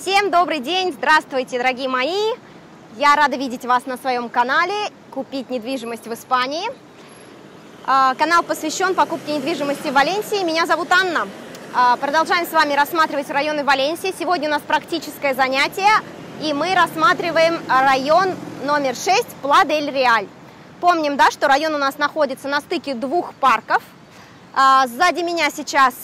Всем добрый день, здравствуйте, дорогие мои! Я рада видеть вас на своем канале «Купить недвижимость в Испании». Канал посвящен покупке недвижимости в Валенсии. Меня зовут Анна. Продолжаем с вами рассматривать районы Валенсии. Сегодня у нас практическое занятие, и мы рассматриваем район номер 6 Пла-дель-Реаль. Помним, да, что район у нас находится на стыке двух парков. Сзади меня сейчас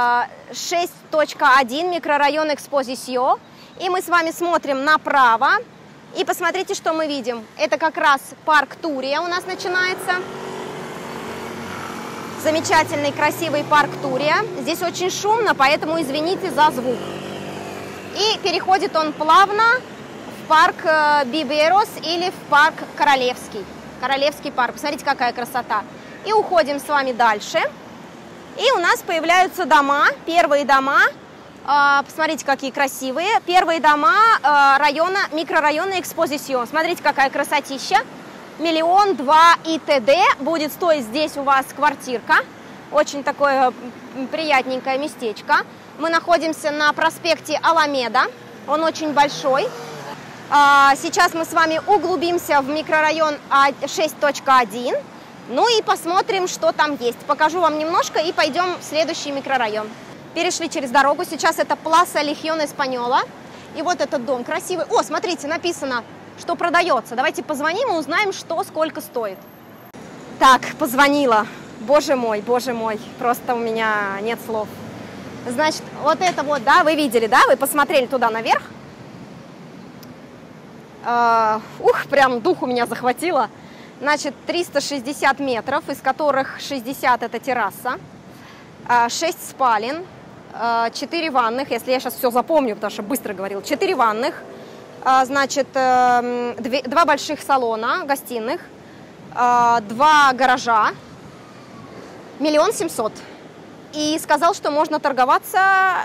6.1 микрорайон Экспозисио. И мы с вами смотрим направо. И посмотрите, что мы видим. Это как раз парк Турия у нас начинается. Замечательный, красивый парк Турия. Здесь очень шумно, поэтому извините за звук. И переходит он плавно в парк Биберос или в парк Королевский. Королевский парк. Посмотрите, какая красота. И уходим с вами дальше. И у нас появляются дома, первые дома. Посмотрите, какие красивые. Первые дома микрорайона Экспозисио. Смотрите, какая красотища. 1 200 000 и т.д. будет стоить здесь у вас квартирка. Очень такое приятненькое местечко. Мы находимся на проспекте Аламеда. Он очень большой. Сейчас мы с вами углубимся в микрорайон 6.1. Ну и посмотрим, что там есть. Покажу вам немножко и пойдем в следующий микрорайон. Перешли через дорогу. Сейчас это Пласа Легион Эспаньола. И вот этот дом красивый. О, смотрите, написано, что продается. Давайте позвоним и узнаем, что сколько стоит. Так, позвонила. Боже мой, просто у меня нет слов. Значит, вот это вот, да, вы видели, да? Вы посмотрели туда наверх. Прям дух у меня захватило. Значит, 360 метров, из которых 60 это терраса. 6 спален, 4 ванных, если я сейчас все запомню, потому что быстро говорил, 4 ванных, значит, 2 больших салона гостиных, 2 гаража, 1 700 000. И сказал, что можно торговаться,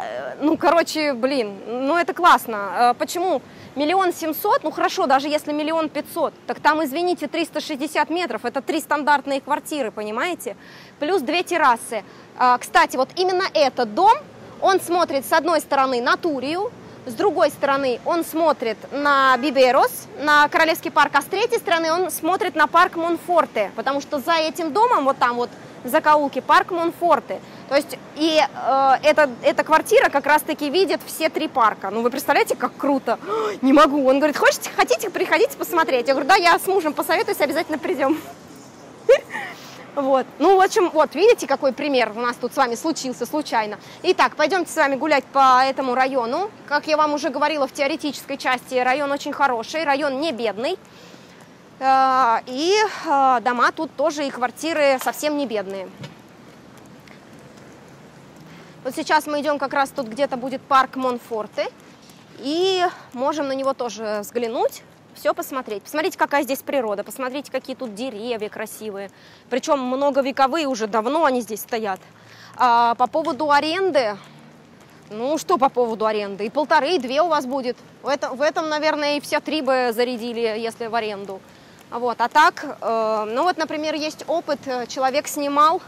это классно. Почему? 1 700 000, хорошо, даже если 1 500 000, так там, извините, 360 метров, это 3 стандартные квартиры, понимаете? Плюс 2 террасы. Кстати, вот именно этот дом, он смотрит с одной стороны на Турию, с другой стороны он смотрит на Биберос, на Королевский парк, а с третьей стороны он смотрит на парк Монфорте, потому что за этим домом, вот там вот в закоулке, парк Монфорте. То есть и эта квартира как раз-таки видит все 3 парка. Ну вы представляете, как круто? Не могу. Он говорит, хотите, приходите посмотреть. Я говорю, да, я с мужем посоветуюсь, обязательно придем. Вот. Ну, в общем, вот, видите, какой пример у нас тут с вами случился случайно. Итак, пойдемте с вами гулять по этому району. Как я вам уже говорила в теоретической части, район очень хороший, район не бедный. И дома тут тоже, и квартиры совсем не бедные. Вот сейчас мы идем как раз тут где-то будет парк Монфорте. И можем на него тоже взглянуть. Все посмотреть. Посмотрите, какая здесь природа. Посмотрите, какие тут деревья красивые. Причем многовековые, уже давно они здесь стоят. По поводу аренды. Ну, что по поводу аренды? И 1,5, и 2 у вас будет. В этом, наверное, и все 3 бы зарядили, если в аренду. Вот. А так, например, есть опыт. Человек снимал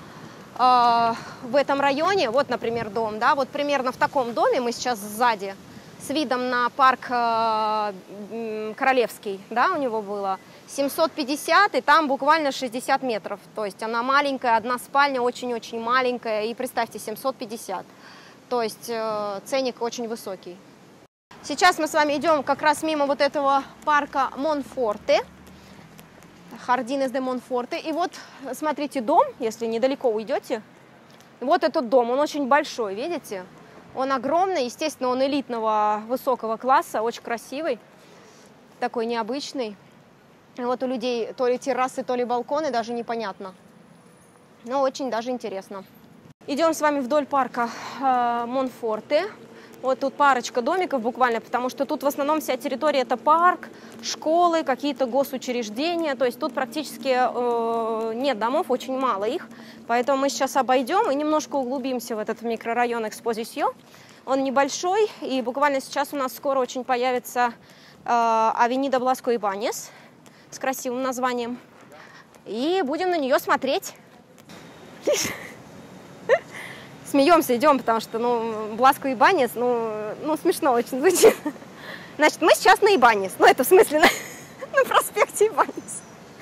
в этом районе. Вот, например, дом. Да? Вот примерно в таком доме мы сейчас сзади. С видом на парк Королевский, да, у него было 750, и там буквально 60 метров. То есть она маленькая, одна спальня, очень-очень маленькая, и представьте, 750. То есть ценник очень высокий. Сейчас мы с вами идем как раз мимо вот этого парка Монфорте, Jardines de Monforte. И вот, смотрите, дом, если недалеко уйдете, вот этот дом, он очень большой, видите? Он огромный, естественно, он элитного высокого класса, очень красивый, такой необычный. Вот у людей то ли террасы, то ли балконы, даже непонятно. Но очень даже интересно. Идем с вами вдоль парка Монфорте. Вот тут парочка домиков буквально, потому что тут в основном вся территория это парк, школы, какие-то госучреждения. То есть тут практически нет домов, очень мало их. Поэтому мы сейчас обойдем и немножко углубимся в этот микрорайон Экспозисио. Он небольшой, и буквально сейчас у нас скоро очень появится Авенида Бласко-Ибаньес с красивым названием. И будем на нее смотреть. смеемся, идем, потому что, ну, Бласко Ибаньес, ну, смешно очень звучит. Значит, мы сейчас на Ибаньес, ну, это в смысле на проспекте Ибаньес.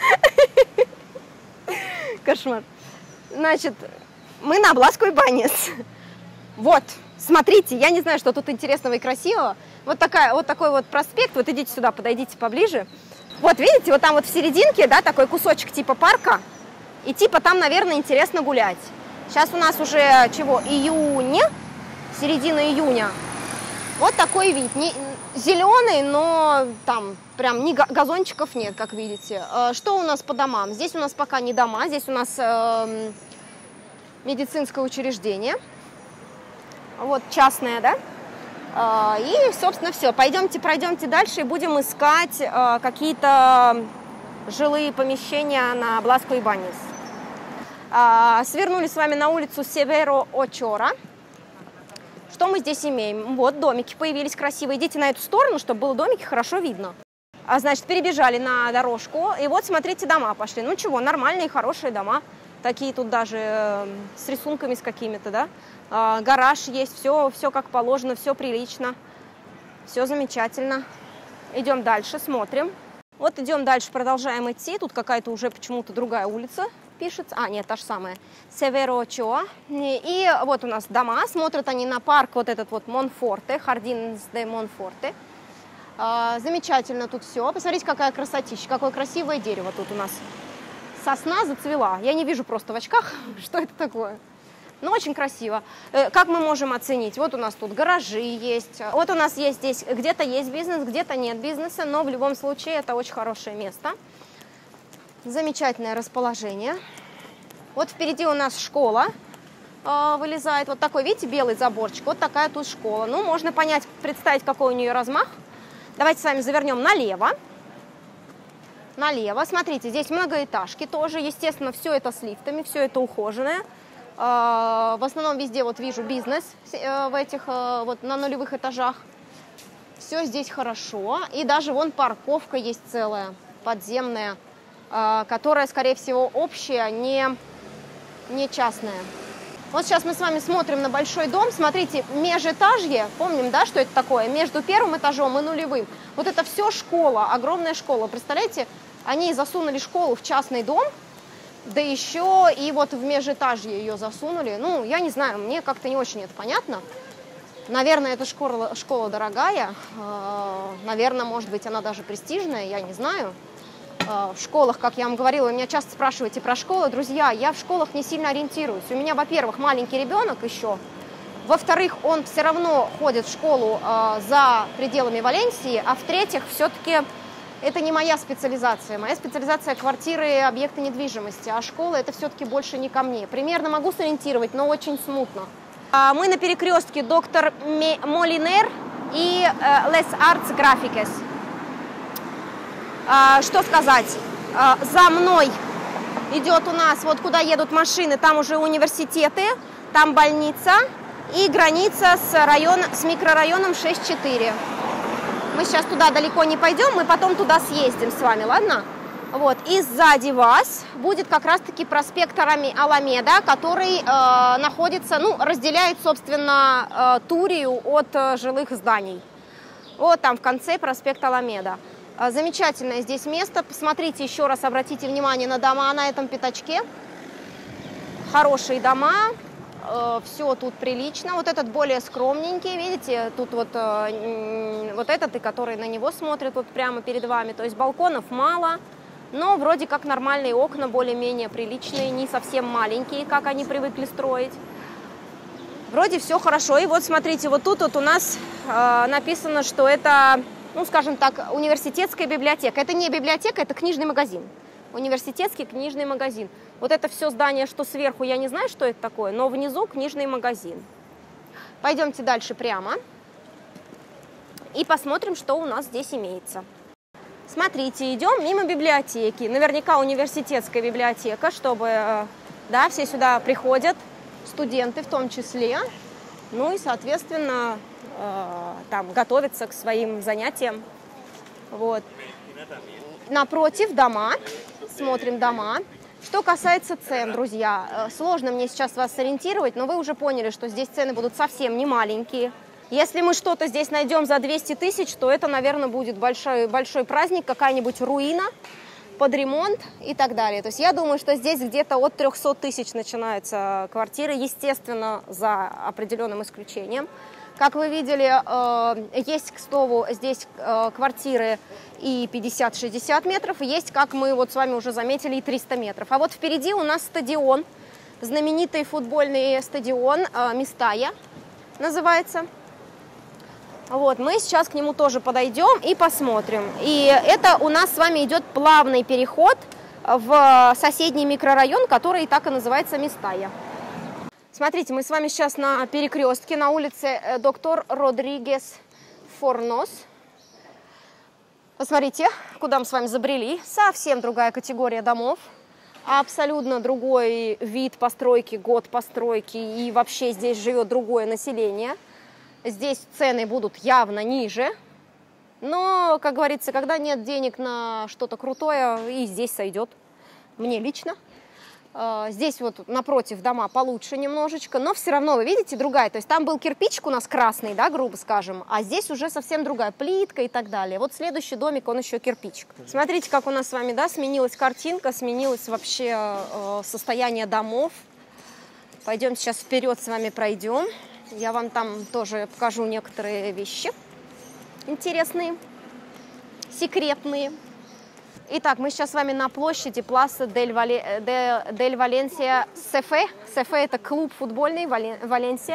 Кошмар. Значит, мы на Бласко Ибаньес. Вот, смотрите, я не знаю, что тут интересного и красивого. Вот такой вот проспект, вот идите сюда, подойдите поближе. Вот, видите, вот там вот в серединке, да, такой кусочек типа парка. И типа там, наверное, интересно гулять. Сейчас у нас уже, июнь, середина июня. Вот такой вид. Зеленый, но там прям ни газончиков нет, как видите. Что у нас по домам? Здесь у нас пока не дома, здесь у нас медицинское учреждение. Вот частное, да? И, собственно, все. Пройдемте дальше и будем искать какие-то жилые помещения на Бласко Ибаньес. Свернули с вами на улицу Северо Очора. Что мы здесь имеем? Вот домики появились красивые. Идите на эту сторону, чтобы было домики хорошо видно. Значит, перебежали на дорожку. И вот, смотрите, дома пошли. Ну чего, нормальные, хорошие дома. Такие тут даже с рисунками с какими-то, да. Гараж есть, все как положено, все прилично. Все замечательно. Идем дальше, смотрим. Вот идем дальше, продолжаем идти. Тут какая-то уже почему-то другая улица пишется. Нет, та же самая. Северо Очоа. И вот у нас дома. Смотрят они на парк вот этот вот Монфорте, Jardins de Monforte. Замечательно тут все. Посмотрите, какая красотища, какое красивое дерево тут у нас. Сосна зацвела. Я не вижу просто в очках, что это такое. Но очень красиво. Как мы можем оценить? Вот у нас тут гаражи есть. Вот у нас есть здесь, где-то есть бизнес, где-то нет бизнеса, но в любом случае это очень хорошее место. Замечательное расположение. Вот впереди у нас школа вылезает. Вот такой, видите, белый заборчик. Вот такая тут школа. Ну, можно понять, представить, какой у нее размах. Давайте с вами завернем налево. Налево. Смотрите, здесь многоэтажки тоже. Естественно, все это с лифтами, все это ухоженное. В основном везде вот вижу бизнес в этих вот на нулевых этажах. Все здесь хорошо. И даже вон парковка есть целая, подземная, которая, скорее всего, общая, не частная. Вот сейчас мы с вами смотрим на большой дом. Смотрите, межэтажье, помним, да, что это такое? Между первым этажом и нулевым. Вот это все школа, огромная школа. Представляете, они засунули школу в частный дом, да еще и вот в межэтажье ее засунули. Ну, я не знаю, мне как-то не очень это понятно. Наверное, эта школа дорогая. Наверное, может быть, она даже престижная, я не знаю. В школах, как я вам говорила, вы меня часто спрашиваете про школы. Друзья, я в школах не сильно ориентируюсь. У меня, во-первых, маленький ребенок еще. Во-вторых, он все равно ходит в школу за пределами Валенсии. А в-третьих, все-таки это не моя специализация. Моя специализация – квартиры и объекты недвижимости. А школа – это все-таки больше не ко мне. Примерно могу сориентировать, но очень смутно. Мы на перекрестке доктор Молинер и Les Arts Graphiques. Что сказать? За мной идет у нас, вот куда едут машины, там уже университеты, там больница и граница с микрорайоном 6-4. Мы сейчас туда далеко не пойдем, мы потом туда съездим с вами, ладно? Вот, и сзади вас будет как раз-таки проспект Аламеда, который находится, разделяет, собственно, Турию от жилых зданий. Вот там в конце проспект Аламеда. Замечательное здесь место. Посмотрите еще раз, обратите внимание на дома на этом пятачке. Хорошие дома, все тут прилично. Вот этот более скромненький, видите, тут вот этот, и который на него смотрит вот прямо перед вами. То есть балконов мало, но вроде как нормальные окна, более-менее приличные, не совсем маленькие, как они привыкли строить. Вроде все хорошо. И вот смотрите, вот тут вот у нас написано, что это, скажем так, университетская библиотека. Это не библиотека, это книжный магазин. Университетский книжный магазин. Вот это все здание, что сверху, я не знаю, что это такое, но внизу книжный магазин. Пойдемте дальше прямо и посмотрим, что у нас здесь имеется. Смотрите, идем мимо библиотеки. Наверняка университетская библиотека, чтобы, да, все сюда приходят, студенты в том числе. Ну и, соответственно, там готовятся к своим занятиям. Вот. Напротив дома, смотрим дома. Что касается цен, друзья, сложно мне сейчас вас сориентировать, но вы уже поняли, что здесь цены будут совсем не маленькие. Если мы что-то здесь найдем за 200 тысяч, то это, наверное, будет большой праздник, какая-нибудь руина под ремонт и так далее. То есть я думаю, что здесь где-то от 300 тысяч начинаются квартиры, естественно, за определенным исключением. Как вы видели, есть, к слову, здесь квартиры и 50-60 метров, есть, как мы вот с вами уже заметили, и 300 метров. А вот впереди у нас стадион, знаменитый футбольный стадион Местая называется. Вот, мы сейчас к нему тоже подойдем и посмотрим. И это у нас с вами идет плавный переход в соседний микрорайон, который так и называется Местая. Смотрите, мы с вами сейчас на перекрестке на улице Доктор Родригес Форнос. Посмотрите, куда мы с вами забрели. Совсем другая категория домов. Абсолютно другой вид постройки, год постройки. И вообще здесь живет другое население. Здесь цены будут явно ниже. Но, как говорится, когда нет денег на что-то крутое, и здесь сойдет. Мне лично. Здесь вот напротив дома получше немножечко, но все равно, вы видите, другая. То есть там был кирпичик у нас красный, да, грубо скажем, а здесь уже совсем другая плитка и так далее. Вот следующий домик, он еще кирпичик. Смотрите, как у нас с вами, да, сменилась картинка, сменилось вообще состояние домов. Пойдем сейчас вперед с вами пройдем. Я вам там тоже покажу некоторые вещи интересные, секретные. Итак, мы сейчас с вами на площади Пласа дель Валенсия Сефе. Сефе – это клуб футбольный Валенсия.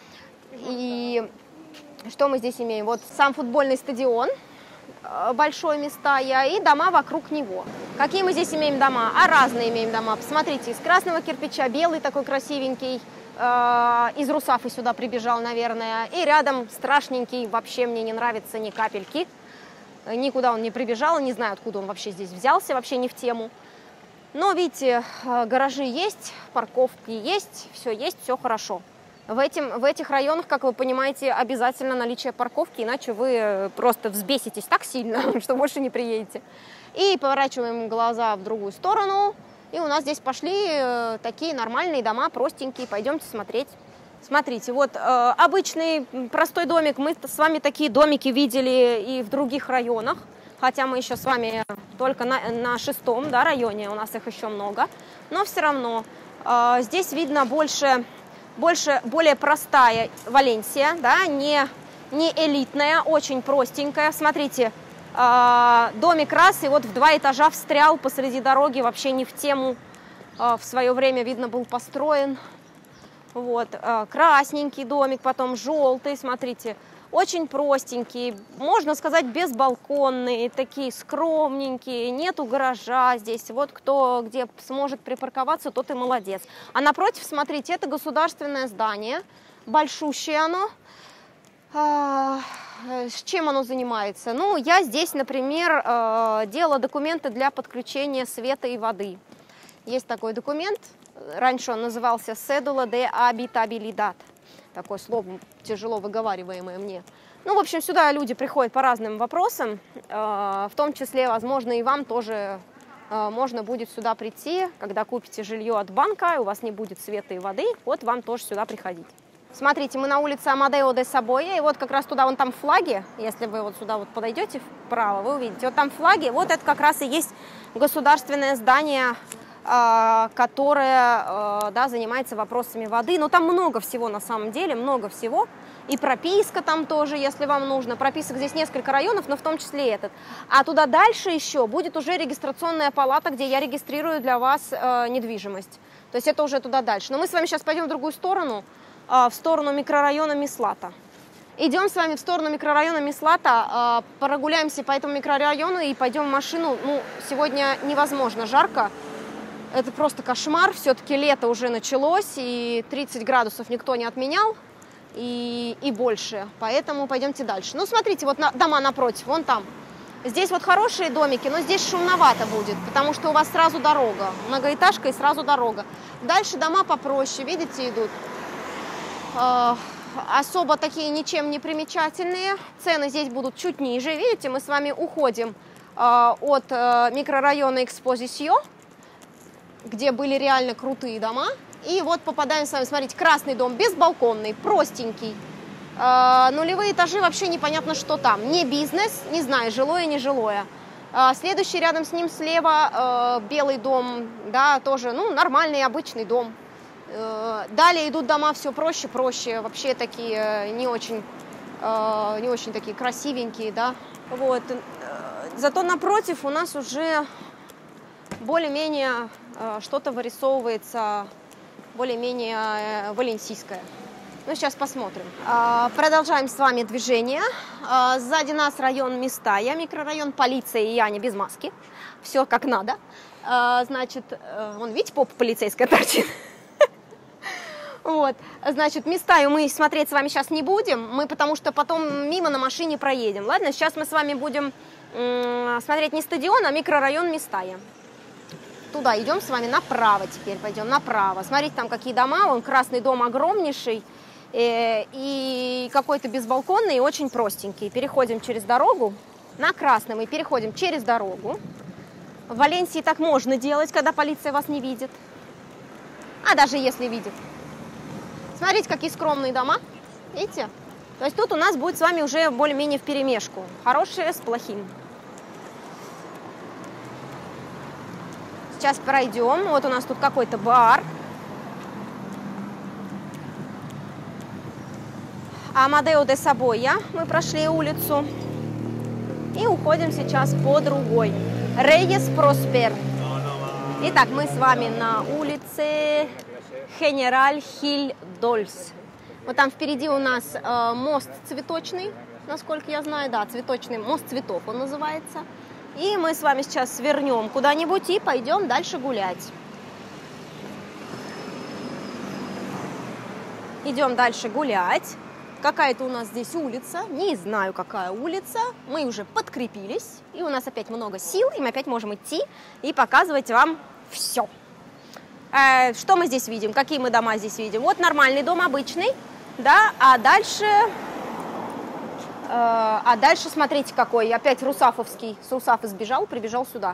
И что мы здесь имеем? Вот сам футбольный стадион, большое Местая, и дома вокруг него. Какие мы здесь имеем дома? А разные имеем дома. Посмотрите, из красного кирпича, белый такой красивенький, из Русафы сюда прибежал, наверное. И рядом страшненький, вообще мне не нравится ни капельки. Никуда он не прибежал, не знаю, откуда он вообще здесь взялся, вообще не в тему. Но, видите, гаражи есть, парковки есть, все хорошо. В этих районах, как вы понимаете, обязательно наличие парковки, иначе вы просто взбеситесь так сильно, что больше не приедете. И поворачиваем глаза в другую сторону, и у нас здесь пошли такие нормальные дома, простенькие, пойдемте смотреть. Смотрите, вот обычный простой домик, мы с вами такие домики видели и в других районах, хотя мы еще с вами только на 6-м, да, районе, у нас их еще много, но все равно здесь видно более простая Валенсия, да, не элитная, очень простенькая. Смотрите, домик раз и вот в 2 этажа встрял посреди дороги, вообще не в тему, в свое время, видно, был построен. Вот, красненький домик, потом желтый, смотрите, очень простенький, можно сказать, безбалконные, такие скромненькие, нету гаража здесь, вот кто где сможет припарковаться, тот и молодец. А напротив, смотрите, это государственное здание, большущее оно. С чем оно занимается? Ну, я здесь, например, делала документы для подключения света и воды. Есть такой документ. Раньше он назывался «Cédula de habitabilidad». Такое слово тяжело выговариваемое мне. Ну, в общем, сюда люди приходят по разным вопросам. В том числе, возможно, и вам тоже можно будет сюда прийти, когда купите жилье от банка, и у вас не будет света и воды, вот вам тоже сюда приходить. Смотрите, мы на улице Амадео де Сабоя, и вот как раз туда, вон там флаги, если вы вот сюда вот подойдете вправо, вы увидите, вот там флаги, вот это как раз и есть государственное здание, которая, да, занимается вопросами воды. Но там много всего на самом деле, много всего. И прописка там тоже, если вам нужно. Прописок здесь несколько районов, но в том числе этот. А туда дальше еще будет уже регистрационная палата, где я регистрирую для вас недвижимость. То есть это уже туда дальше. Но мы с вами сейчас пойдем в другую сторону, в сторону микрорайона Мислата. Идем с вами в сторону микрорайона Мислата, прогуляемся по этому микрорайону и пойдем в машину. Ну, сегодня невозможно жарко. Это просто кошмар, все-таки лето уже началось, и 30 градусов никто не отменял, и больше, поэтому пойдемте дальше. Ну, смотрите, вот дома напротив, вон там. Здесь вот хорошие домики, но здесь шумновато будет, потому что у вас сразу дорога, многоэтажка и сразу дорога. Дальше дома попроще, видите, идут. Особо такие ничем не примечательные, цены здесь будут чуть ниже. Видите, мы с вами уходим от микрорайона Экспозисио. где были реально крутые дома. И вот попадаем с вами, смотрите, красный дом, безбалконный, простенький. Нулевые этажи, вообще непонятно, что там. Не бизнес, не знаю, жилое, не жилое. Следующий рядом с ним слева белый дом, да, тоже, ну, нормальный, обычный дом. Далее идут дома все проще, вообще такие не очень такие красивенькие, да. Вот. Зато напротив у нас уже более-менее что-то вырисовывается, более-менее валенсийское. Ну, сейчас посмотрим. Продолжаем с вами движение. Сзади нас район Местая, микрорайон, полиция и Яня без маски. Все как надо. Значит, вон, видите, попа полицейская торчит. Вот, значит, Местаю мы смотреть с вами сейчас не будем, мы потому что потом мимо на машине проедем. Ладно, сейчас мы с вами будем смотреть не стадион, а микрорайон Местая. Туда идем с вами направо теперь, пойдем направо. Смотрите, там какие дома, вон красный дом огромнейший и какой-то безбалконный и очень простенький. Переходим через дорогу, на красный мы переходим через дорогу. В Валенсии так можно делать, когда полиция вас не видит, а даже если видит. Смотрите, какие скромные дома, видите? То есть тут у нас будет с вами уже более-менее вперемешку. Хорошее с плохим. Сейчас пройдем. Вот у нас тут какой-то бар. Амадео де Сабойя. Мы прошли улицу. И уходим сейчас по другой. Рейес Проспер. Итак, мы с вами на улице Генераль Хиль Дольс. Вот там впереди у нас мост цветочный, насколько я знаю, да, цветочный мост цветов он называется. И мы с вами сейчас свернем куда-нибудь и пойдем дальше гулять. Идем дальше гулять. Какая-то у нас здесь улица, не знаю, какая улица. Мы уже подкрепились, и у нас опять много сил, и мы опять можем идти и показывать вам все. Что мы здесь видим? Какие мы дома здесь видим? Вот нормальный дом, обычный, да, а дальше смотрите какой, опять русафовский, с Русафа сбежал, прибежал сюда.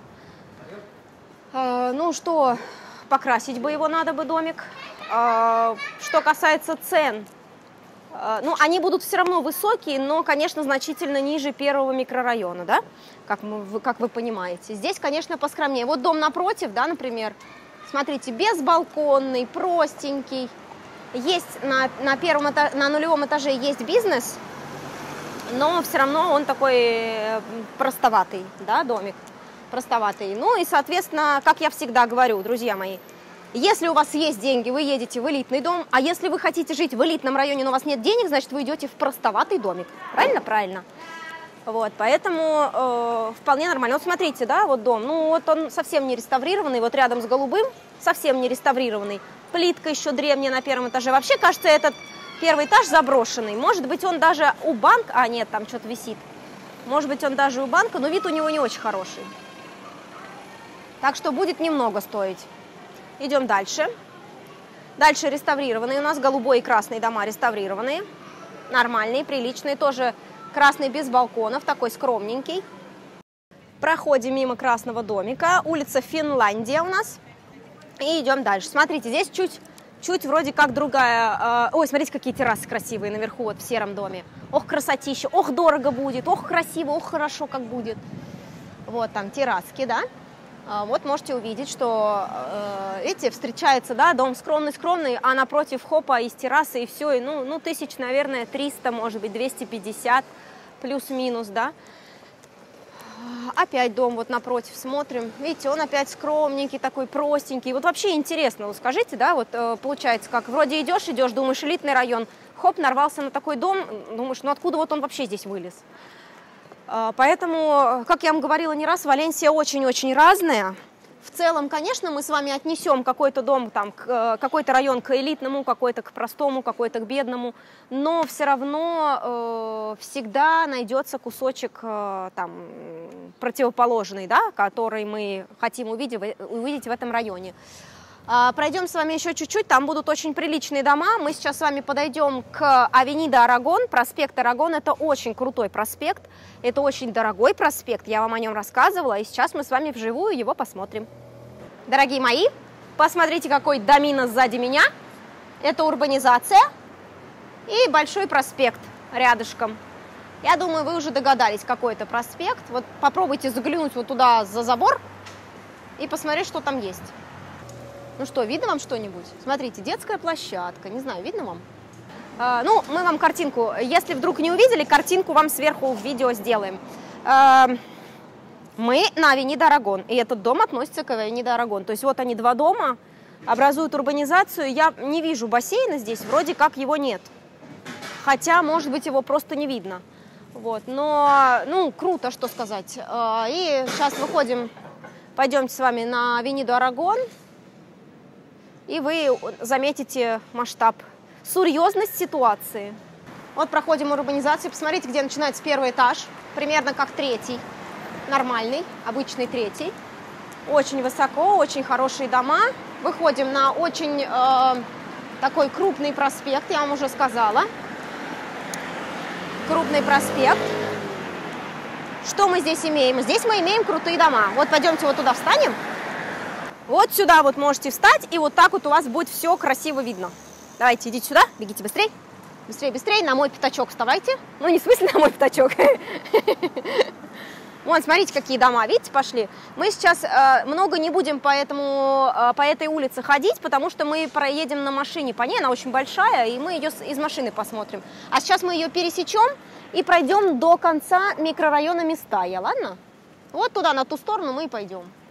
Ну что, покрасить бы его надо бы, домик. Что касается цен, ну, они будут все равно высокие, но, конечно, значительно ниже первого микрорайона, да, как вы понимаете. Здесь, конечно, поскромнее. Вот дом напротив, да, например, смотрите, безбалконный, простенький. Есть на нулевом этаже есть бизнес, но все равно он такой простоватый, да, домик, простоватый. Ну и, соответственно, как я всегда говорю, друзья мои, если у вас есть деньги, вы едете в элитный дом, а если вы хотите жить в элитном районе, но у вас нет денег, значит, вы идете в простоватый домик. Правильно? Правильно. Вот, поэтому вполне нормально. Вот смотрите, да, вот дом, ну вот он совсем не реставрированный, вот рядом с голубым, совсем не реставрированный. Плитка еще древняя на первом этаже. Вообще, кажется, этот первый этаж заброшенный. Может быть, он даже у банка, а нет, там что-то висит. Может быть, он даже у банка, но вид у него не очень хороший. Так что будет немного стоить. Идем дальше. Дальше реставрированные у нас голубой и красный дома реставрированные. Нормальные, приличные, тоже красный без балконов, такой скромненький. Проходим мимо красного домика. Улица Финляндия у нас. И идем дальше. Смотрите, здесь чуть вроде как другая. Ой, смотрите, какие террасы красивые наверху, вот в сером доме. Ох, красотища, ох, дорого будет, ох, красиво, ох, хорошо как будет. Вот там терраски, да. Вот можете увидеть, что, видите, встречается, да, дом скромный, а напротив хопа из террасы и все, и, ну, тысяч, наверное, 300, может быть, 250, плюс-минус, да. Опять дом вот напротив, смотрим, видите, он опять скромненький, такой простенький. Вот вообще интересно, вот скажите, да, вот получается, как вроде идешь, думаешь, элитный район, хоп, нарвался на такой дом, думаешь, ну откуда вот он вообще здесь вылез? Поэтому, как я вам говорила не раз, Валенсия очень-очень разная. В целом, конечно, мы с вами отнесем какой-то дом, там, какой-то район к элитному, какой-то к простому, какой-то к бедному, но все равно всегда найдется кусочек там, противоположный, да, который мы хотим увидеть в этом районе. Пройдем с вами еще чуть-чуть, там будут очень приличные дома. Мы сейчас с вами подойдем к Авенида Арагон, проспект Арагон. Это очень крутой проспект, это очень дорогой проспект, я вам о нем рассказывала, и сейчас мы с вами вживую его посмотрим. Дорогие мои, Посмотрите, какой домина сзади меня. Это урбанизация и большой проспект рядышком. Я думаю, вы уже догадались, какой это проспект. Вот попробуйте заглянуть вот туда за забор и посмотреть, что там есть. Ну что, видно вам что-нибудь? Смотрите, детская площадка. Не знаю, видно вам? Ну, мы вам картинку, если вдруг не увидели, картинку вам сверху в видео сделаем. Мы на Авенида Арагон, и этот дом относится к Авенида Арагон. То есть вот они, два дома, образуют урбанизацию. Я не вижу бассейна здесь, вроде как его нет. Хотя, может быть, его просто не видно. Вот, но, ну, круто, что сказать. И сейчас выходим, пойдемте с вами на Авениду Арагон, и вы заметите масштаб, серьезность ситуации. Вот проходим урбанизацию, посмотрите, где начинается первый этаж, примерно как третий, нормальный, обычный третий. Очень высоко, очень хорошие дома. Выходим на очень такой крупный проспект, я вам уже сказала. Крупный проспект. Что мы здесь имеем? Здесь мы имеем крутые дома. Вот пойдемте вот туда встанем. Вот сюда вот можете встать, и вот так вот у вас будет все красиво видно. Давайте, идите сюда, бегите быстрее. Быстрее, быстрее, на мой пятачок вставайте. Ну, не в смысле на мой пятачок. Вон, смотрите, какие дома, видите, пошли. Мы сейчас много не будем по этой улице ходить, потому что мы проедем на машине по ней, она очень большая, и мы ее из машины посмотрим. А сейчас мы ее пересечем и пройдем до конца микрорайона Местая, ладно? Вот туда, на ту сторону мы и пойдем.